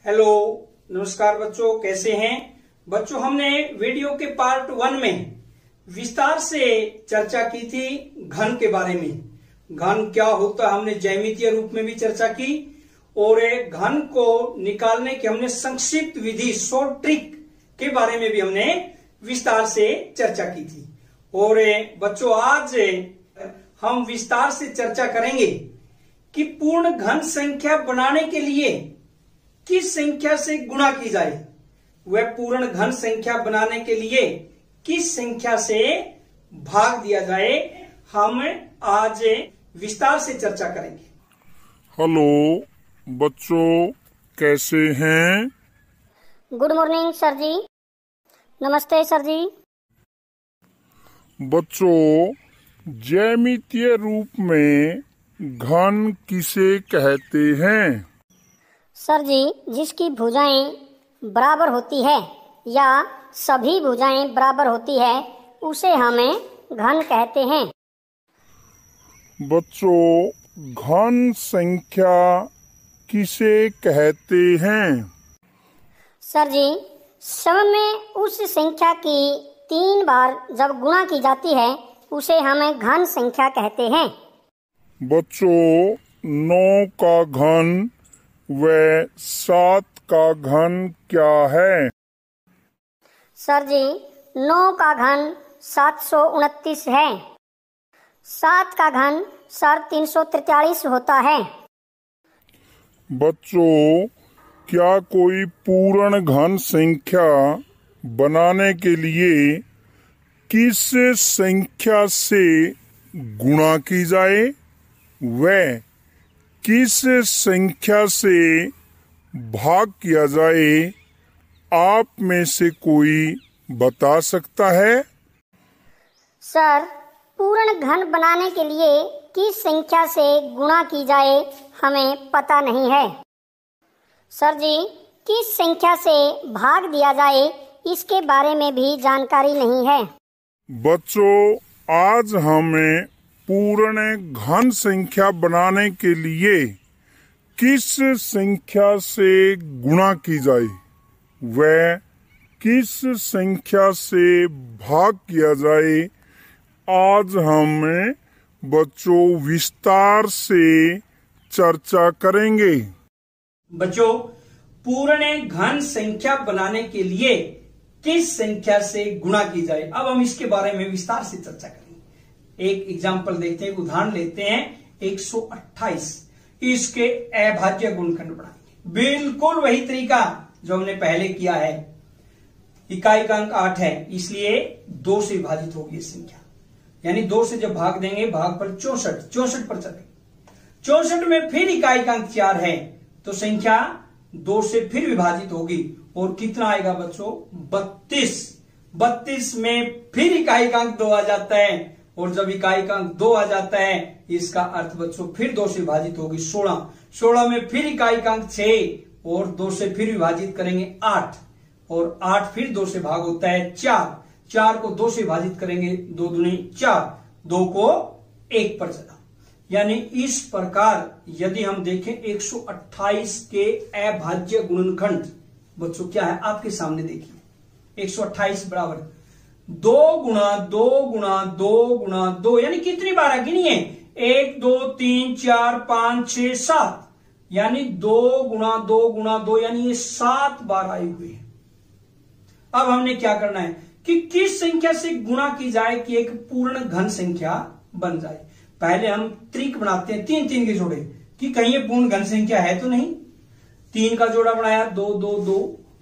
Hello, नमस्कार बच्चों, कैसे हैं बच्चों। हमने वीडियो के पार्ट 1 में विस्तार से चर्चा की थी घन के बारे में। घन क्या होता है हमने ज्यामितीय रूप में भी चर्चा की और घन को निकालने की हमने संक्षिप्त विधि शॉर्ट ट्रिक के बारे में भी हमने विस्तार से चर्चा की थी। और बच्चों आज हम विस्तार से चर्चा करेंगे कि पूर्ण घन संख्या बनाने के लिए किस संख्या से गुणा की जाए। वह पूर्ण घन संख्या बनाने के लिए किस संख्या से भाग दिया जाए, हम आज विस्तार से चर्चा करेंगे। हेलो बच्चों, कैसे हैं? Good morning sir ji. नमस्ते सर जी। बच्चों, ज्यामितीय रूप में घन किसे कहते हैं? सर जी, जिसकी भुजाएं बराबर होती है या सभी भुजाएं बराबर होती है उसे हमें घन कहते हैं। बच्चों, घन संख्या किसे कहते हैं? सर जी, सम में उस संख्या की 3 बार जब गुणा की जाती है उसे हमें घन संख्या कहते हैं। बच्चों, 9 का घन व 7 का घन क्या है? सर जी, 9 का घन 729 है। 7 का घन सर 343 होता है। बच्चों, क्या कोई पूर्ण घन संख्या बनाने के लिए किस संख्या से गुणा की जाए व किस संख्या से भाग किया जाए, आप में से कोई बता सकता है? सर, पूर्ण घन बनाने के लिए किस संख्या से गुणा की जाए हमें पता नहीं है। सर जी, किस संख्या से भाग दिया जाए इसके बारे में भी जानकारी नहीं है। बच्चों, आज हमें पूर्ण घन संख्या बनाने के लिए किस संख्या से गुणा की जाए व किस संख्या से भाग किया जाए, आज हम बच्चों विस्तार से चर्चा करेंगे। बच्चों, पूर्ण घन संख्या बनाने के लिए किस संख्या से गुणा की जाए, अब हम इसके बारे में विस्तार से चर्चा करेंगे। एक एग्जाम्पल देखते हैं, एक उदाहरण लेते हैं। 128 इसके अभाज्य गुणनखंड बनाएंगे। बिल्कुल वही तरीका जो हमने पहले किया है। इकाई का अंक 8 है, इसलिए 2 से विभाजित होगी संख्या, यानी 2 से जब भाग देंगे भागफल 64 पर चलेंगे। 64 में फिर इकाई का अंक 4 है तो संख्या 2 से फिर विभाजित होगी और कितना आएगा बच्चों? 32 में फिर इकाई का अंक 2 आ जाता है और जब इकाई का अंक 2 आ जाता है इसका अर्थ बच्चों फिर 2 से विभाजित होगी 16 में फिर इकाई का अंक 6 और 2 से फिर विभाजित करेंगे 8 और 8 फिर 2 से भाग होता है 4 को 2 से विभाजित करेंगे 2 दूनी 4, 2 को 1 पर चला। यानी इस प्रकार यदि हम देखें 128 के अभाज्य गुणनखंड बच्चों क्या है आपके सामने देखिए। 128 बराबर 2 गुणा 2 गुणा 2 गुणा 2, यानी कितनी बार गिनिए? 1 2 3 4 5 6 7, यानी 2 गुणा 2 गुणा 2, यानी ये 7 बार आए हुए हैं। अब हमने क्या करना है कि किस संख्या से गुणा की जाए कि एक पूर्ण घन संख्या बन जाए। पहले हम त्रिक बनाते हैं 3 के जोड़े कि कहीं ये पूर्ण घन संख्या है तो नहीं। 3 का जोड़ा बनाया 2 2 2,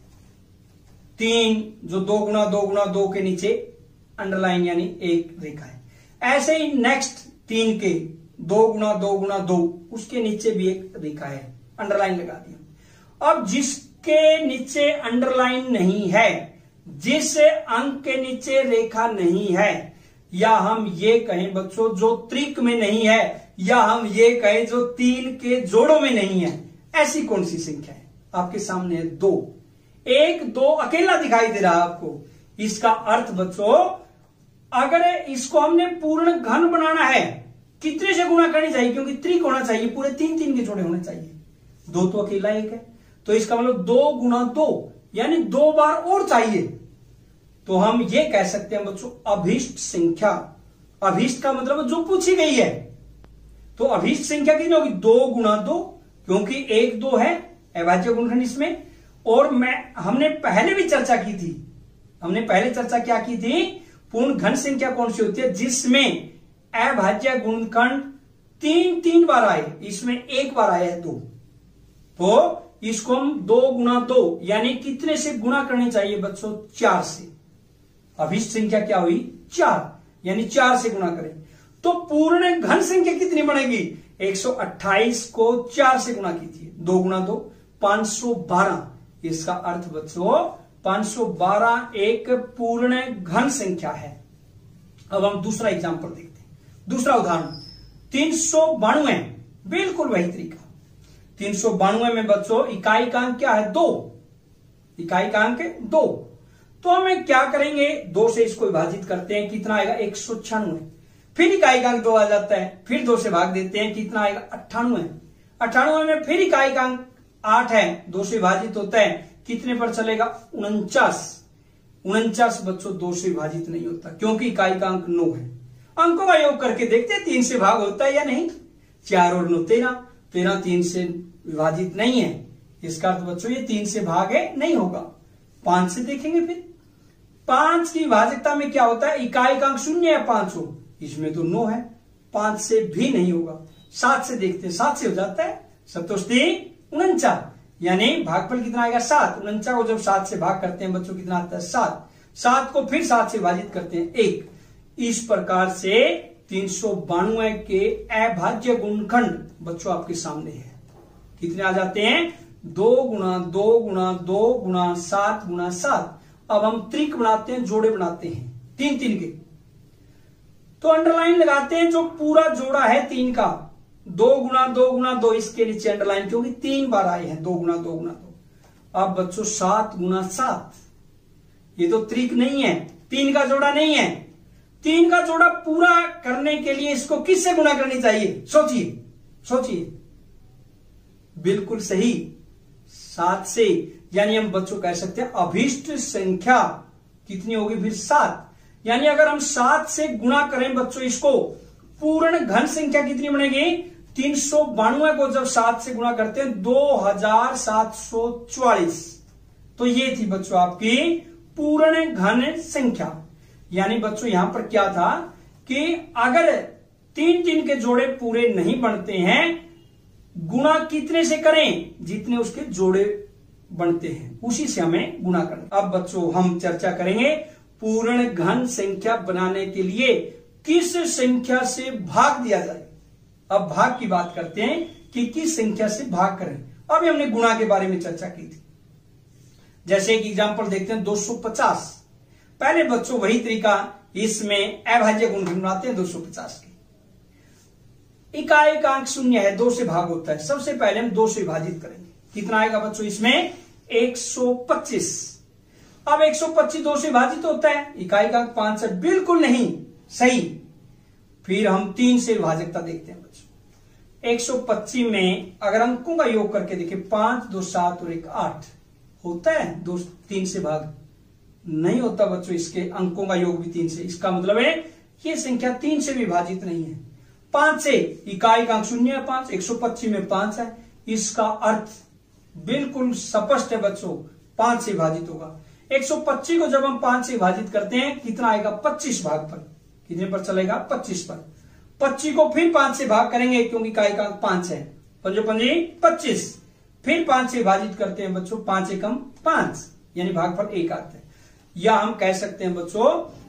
3 जो 2 गुणा 2 गुणा 2 के नीचे अंडरलाइन यानी एक रेखा है। ऐसे ही नेक्स्ट 3 के 2 गुणा 2 गुणा 2 उसके नीचे भी एक रेखा है, अंडरलाइन लगा दिया। अब जिसके नीचे अंडरलाइन नहीं है, जिस अंक के नीचे रेखा नहीं है, या हम ये कहें बच्चों जो त्रिक में नहीं है, या हम ये कहें जो 3 के जोड़ों में नहीं है, ऐसी कौन सी संख्या है? आपके सामने है 2, 1 2 अकेला दिखाई दे रहा है आपको। इसका अर्थ बच्चों अगर इसको हमने पूर्ण घन बनाना है कितने से गुणा करनी चाहिए, क्योंकि त्रिक होना चाहिए, पूरे 3 3 के जोड़े होने चाहिए। 2 तो अकेला एक है, तो इसका मतलब 2 गुना 2 यानी 2 बार और चाहिए। तो हम ये कह सकते हैं बच्चों अभीष्ट संख्या, अभीष्ट का मतलब जो पूछी गई है, तो अभीष्ट संख्या कितनी होगी 2 गुना 2, क्योंकि 1 2 है अभाज्य गुणनखंड इसमें। और हमने पहले भी चर्चा की थी, हमने पहले चर्चा क्या की थी, पूर्ण घन संख्या कौन सी होती है जिसमें अभाज्य गुणनखंड 3 बार आए, इसमें 1 बार आया है 2, तो इसको हम 2 गुना 2 यानी कितने से गुणा करनी चाहिए बच्चों 4 से। अभीष्ट संख्या क्या हुई 4, यानी 4 से गुणा करें तो पूर्ण घन संख्या कितनी बनेगी 128 को 4 से गुणा कीजिए, 2 गुना 2 512। इसका अर्थ बच्चों 512 एक पूर्ण घन संख्या है। अब हम दूसरा एग्जांपल देखते हैं, दूसरा उदाहरण 392, बिल्कुल वही तरीका। 392 में बच्चों इकाई का अंक क्या है 2, इकाई का अंक 2, तो हमें क्या करेंगे 2 से इसको विभाजित करते हैं, कितना आएगा 196। फिर इकाई का अंक 2 आ जाता है, फिर 2 से भाग देते हैं, कितना आएगा 98। 98 में फिर इकाई का अंक 8 है, 2 से विभाजित होता है, कितने पर चलेगा 49। 49 बच्चों 2 से विभाजित नहीं होता क्योंकि इकाई का अंक 9 है। अंकों का योग करके देखते हैं 3 से भाग होता है या नहीं। 4 और 9 13, 13 3 से विभाजित नहीं है, इसका अर्थ बच्चों ये 3 से भाग है नहीं होगा। 5 से देखेंगे, फिर 5 की विभाजकता में क्या होता है, इकाई का अंक 0 है 5 हो, इसमें तो 9 है, 5 से भी नहीं होगा। 7 से देखते हैं, 7 से हो जाता है 7 49, यानी भागफल कितना आएगा 7। 49 को जब 7 से भाग करते हैं बच्चों कितना आता है 7। 7 को फिर 7 से विभाजित करते हैं 1। इस प्रकार से 392 के अभाज्य गुणनखंड बच्चों आपके सामने है, कितने आ जाते हैं 2 गुना 2 गुना 2 गुना 7 गुना 7। अब हम त्रिक बनाते हैं, जोड़े बनाते हैं 3 3 के, तो अंडरलाइन लगाते हैं जो पूरा जोड़ा है 3 का, 2 गुना 2 गुना 2, इसके नीचे अंडरलाइन क्योंकि 3 बार आए हैं 2 गुना 2 गुना 2। अब बच्चों 7 गुना 7, ये तो त्रिक नहीं है, 3 का जोड़ा नहीं है। 3 का जोड़ा पूरा करने के लिए इसको किससे गुणा करनी चाहिए, सोचिए सोचिए, बिल्कुल सही 7 से, यानी हम बच्चों कह सकते हैं अभीष्ट संख्या कितनी होगी फिर 7, यानी अगर हम 7 से गुणा करें बच्चों इसको, पूर्ण घन संख्या कितनी बनेगी 392 को जब 7 से गुणा करते हैं 2744। तो ये थी बच्चों आपकी पूर्ण घन संख्या। यानी बच्चों यहां पर क्या था कि अगर 3 3 के जोड़े पूरे नहीं बनते हैं, गुणा कितने से करें जितने उसके जोड़े बनते हैं, उसी से हमें गुणा करना। अब बच्चों हम चर्चा करेंगे पूर्ण घन संख्या बनाने के लिए किस संख्या से भाग दिया जाए। अब भाग की बात करते हैं कि किस संख्या से भाग करें। अभी हमने गुणा के बारे में चर्चा की थी, जैसे एक एग्जांपल देखते हैं 250। पहले बच्चों वही तरीका, इसमें अभाज्य गुणनखंड बनाते हैं 250 के, इकाई का अंक 0 है, 2 से भाग होता है। सबसे पहले हम 2 से विभाजित करेंगे, कितना आएगा बच्चों इसमें 125। अब 125 2 से विभाजित होता है, इकाई का अंक 5 है, बिल्कुल नहीं सही। फिर हम 3 से विभाजकता देखते हैं बच्चों। 125 में अगर अंकों का योग करके देखें 5 2 7 और 1 8 होता है, 2 3 से भाग नहीं होता बच्चों, इसके अंकों का योग भी 3 से, इसका मतलब है ये संख्या 3 से विभाजित नहीं है। 5 से इकाई का अंक 0 है 5, 125 में 5 है, इसका अर्थ बिल्कुल स्पष्ट है बच्चों 5 से विभाजित होगा। 125 को जब हम 5 से विभाजित करते हैं कितना आएगा 25 भाग पर, कितने पर चलेगा 25 पर। 25 को फिर 5 से भाग करेंगे क्योंकि इकाई का अंक 5 है, 5 5 25, फिर 5 से विभाजित करते हैं बच्चों, 5 एकम 5 यानी भागफल 1 आता है। या हम कह सकते हैं बच्चों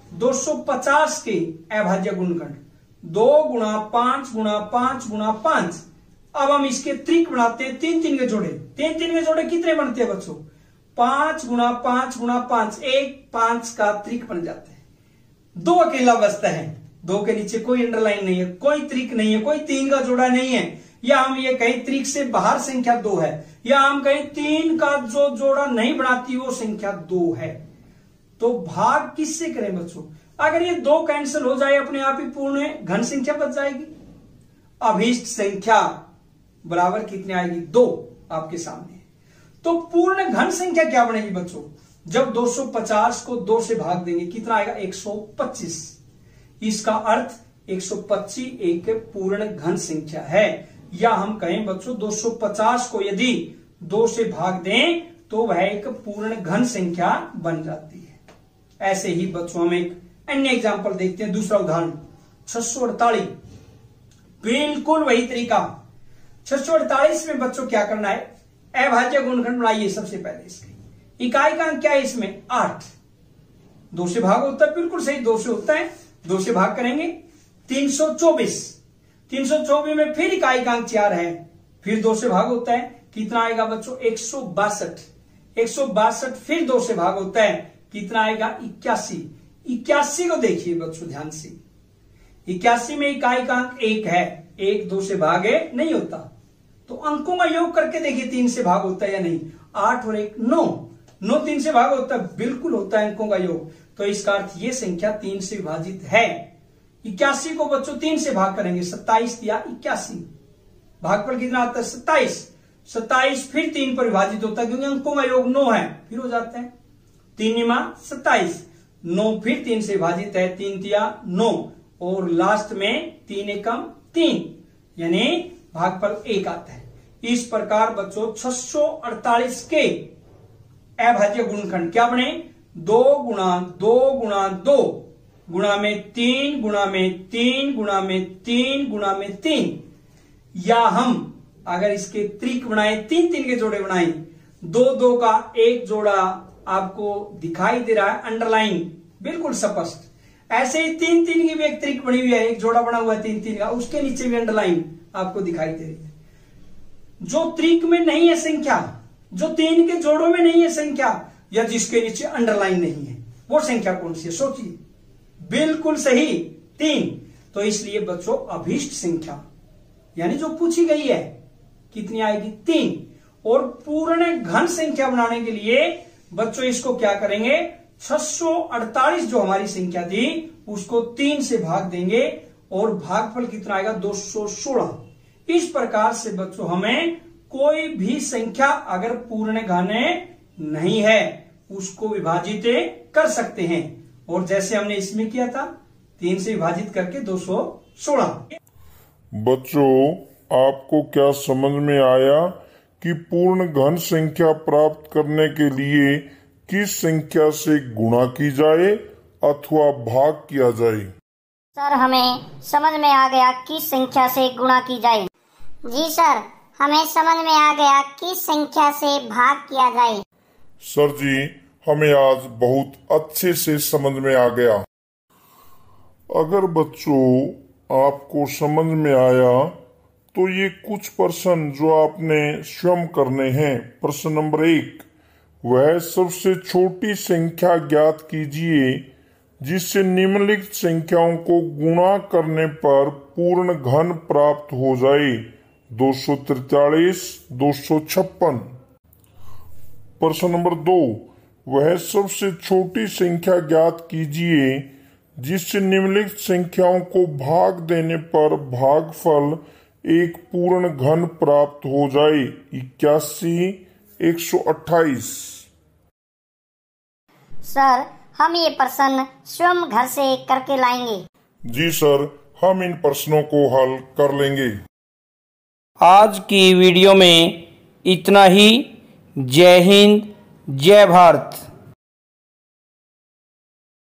250 के अभाज्य गुणनखंड 2 गुणा 5 गुणा 5 गुणा 5। अब हम इसके त्रिक बनाते हैं 3 3 के जोड़े। 3 3 के जोड़े कितने बनते हैं बच्चों 5 गुणा 5 गुणा 5, 1 5 का त्रिक बन जाता है। 2 अकेला बचता है, 2 के नीचे कोई अंडरलाइन नहीं है, कोई त्रिक नहीं है, कोई 3 का जोड़ा नहीं है, या हम ये कहीं त्रिक से बाहर संख्या 2 है, या हम कहीं 3 का जो जोड़ा नहीं बनाती वो संख्या 2 है। तो भाग किससे करें बच्चों, अगर ये 2 कैंसिल हो जाए अपने आप ही पूर्ण घन संख्या बच जाएगी। अभीष्ट संख्या बराबर कितने आएगी 2 आपके सामने। तो पूर्ण घन संख्या क्या बनेगी बच्चों? जब 250 को 2 से भाग देंगे कितना आएगा? 125। इसका अर्थ 125 एक पूर्ण घन संख्या है। या हम कहें बच्चों 250 को यदि 2 से भाग दें तो वह एक पूर्ण घन संख्या बन जाती है। ऐसे ही बच्चों हम एक अन्य एग्जाम्पल देखते हैं, दूसरा उदाहरण 648। बिल्कुल वही तरीका। 648 में बच्चों क्या करना है? अभाज्य गुणनखंड बनाइए सबसे पहले। इसकी इकाई का अंक क्या है? इसमें 8। 2 से भाग होता है, बिल्कुल सही, 2 से होता है, 2 से भाग करेंगे 324। 324 में फिर इकाई का अंक 4 है, फिर 2 से भाग होता है, कितना आएगा बच्चों? 162। 162 फिर 2 से भाग होता है, कितना आएगा? 81। 81 को देखिए बच्चों ध्यान से, 81 में इकाई का अंक 1 है, 1 2 से भागे नहीं होता, तो अंकों का योग करके देखिए 3 से भाग होता है या नहीं? 8 और 1 9, 9 3 से भाग होता है, बिल्कुल होता है अंकों का योग। तो इसका अर्थ ये संख्या 3 से विभाजित है। 81 को बच्चों 3 से भाग करेंगे, 27 दिया 81, भागफल कितना आता है? 27। 27 फिर 3 पर विभाजित होता है क्योंकि अंकों का योग 9 है, फिर हो जाता है 3 9 27। 9 फिर 3 से विभाजित है, 3 दिया 9 और लास्ट में 3 एकम 3, यानी भागफल 1 आता है। इस प्रकार बच्चों 648 के अभाज्य गुणनखंड क्या बने? 2 गुणा 2 गुणा 2 गुणा में 3 गुणा में 3 गुणा में 3 गुणा में 3। या हम अगर इसके त्रिक बनाए, 3 3 के जोड़े बनाए, 2 2 का एक जोड़ा आपको दिखाई दे रहा है अंडरलाइन, बिल्कुल स्पष्ट। ऐसे ही 3 3 की भी एक त्रिक बनी हुई है, एक जोड़ा बना हुआ है 3 3 का, उसके नीचे भी अंडरलाइन आपको दिखाई दे रही है। जो त्रिक में नहीं है संख्या, जो 3 के जोड़ों में नहीं है संख्या, या जिसके नीचे अंडरलाइन नहीं है, वो संख्या कौन सी है? सोचिए। बिल्कुल सही, 3। तो इसलिए बच्चों अभीष्ट संख्या यानी जो पूछी गई है कितनी आएगी? 3। और पूर्ण घन संख्या बनाने के लिए बच्चों इसको क्या करेंगे? 648 जो हमारी संख्या थी उसको 3 से भाग देंगे और भागफल कितना आएगा? 216। इस प्रकार से बच्चों हमें कोई भी संख्या अगर पूर्ण घन नहीं है उसको विभाजित कर सकते हैं, और जैसे हमने इसमें किया था 3 से विभाजित करके 216। बच्चों आपको क्या समझ में आया कि पूर्ण घन संख्या प्राप्त करने के लिए किस संख्या से गुणा की जाए अथवा भाग किया जाए? सर हमें समझ में आ गया किस संख्या से गुणा की जाए। जी सर, हमें समझ में आ गया किस संख्या से भाग किया जाए। सर जी, हमें आज बहुत अच्छे से समझ में आ गया। अगर बच्चों आपको समझ में आया तो ये कुछ प्रश्न जो आपने स्वयं करने हैं। प्रश्न नंबर 1, वह सबसे छोटी संख्या ज्ञात कीजिए जिससे निम्नलिखित संख्याओं को गुणा करने पर पूर्ण घन प्राप्त हो जाए। 243, 256। प्रश्न नंबर 2, वह सबसे छोटी संख्या ज्ञात कीजिए जिससे निम्नलिखित संख्याओं को भाग देने पर भागफल एक पूर्ण घन प्राप्त हो जाए। 81, 128। सर हम ये प्रश्न स्वयं घर से करके लाएंगे। जी सर, हम इन प्रश्नों को हल कर लेंगे। आज की वीडियो में इतना ही। जय हिंद, जय भारत।